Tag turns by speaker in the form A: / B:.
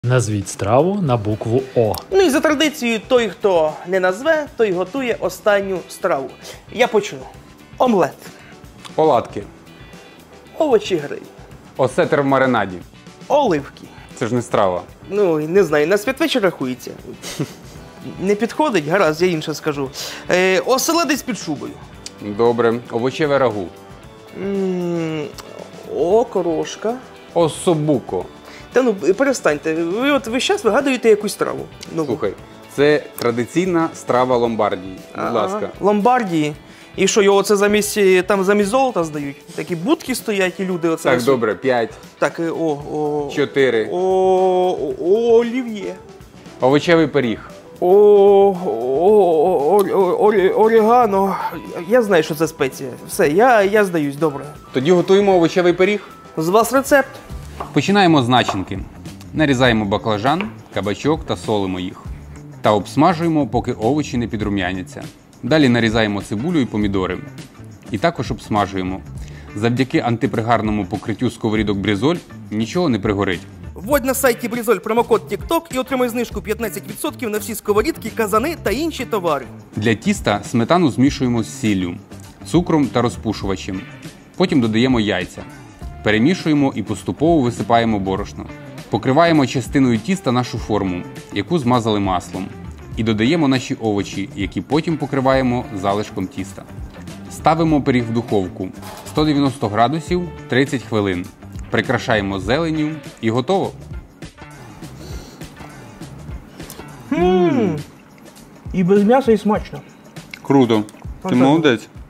A: Назвіть страву на букву О.
B: Ну і за традицією, той, хто не назве, той готує останню страву. Я почну. Омлет.
C: Оладки.
B: Овочі гриль.
C: Осетр в маринаді.
B: Оливки.
C: Це ж не страва.
B: Ну, не знаю, на святвечір рахується. Не підходить? Гаразд, я інше скажу. Оселедець під шубою.
C: Добре. Овочеве рагу.
B: Окорошка.
C: Особуко.
B: Та ну, перестаньте. Ви от весь час вигадуєте якусь страву. Ну,
C: Слухай, це традиційна страва Ломбардії. Будь ласка.
B: Ломбардії. І що, його це замість золота здають? Такі будки стоять і люди оце
C: Так,
B: несуть.
C: добре. 5.
B: Так,
C: 4.
B: Олів'є.
C: Овочевий пиріг.
B: Орегано. Я знаю, що це спеція. Все, я здаюсь, добре.
C: Тоді готуємо овочевий пиріг.
B: З вас рецепт.
C: Починаємо з начинки. Нарізаємо баклажан, кабачок та солимо їх. Та обсмажуємо, поки овочі не підрум'яняться. Далі нарізаємо цибулю і помідори. І також обсмажуємо. Завдяки антипригарному покриттю сковорідок Брізоль нічого не пригорить.
B: Вводь на сайті Брізоль промокод TikTok і отримай знижку 15% на всі сковорідки, казани та інші товари.
C: Для тіста сметану змішуємо з сіллю, цукром та розпушувачем. Потім додаємо яйця. Перемішуємо і поступово висипаємо борошно. Покриваємо частиною тіста нашу форму, яку змазали маслом. І додаємо наші овочі, які потім покриваємо залишком тіста. Ставимо пиріг в духовку 190 градусів 30 хвилин. Прикрашаємо зеленню і готово.
B: І без м'яса, і смачно.
C: Круто. Ти молодець.